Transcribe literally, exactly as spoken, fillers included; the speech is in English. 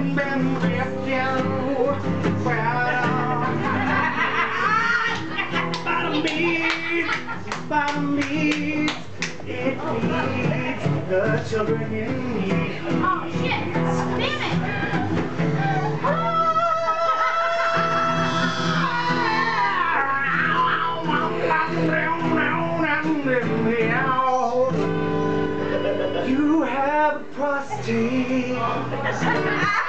Bottom beat, bottom beat, it feeds the children in need. Oh shit! Damn it! You have a prostate.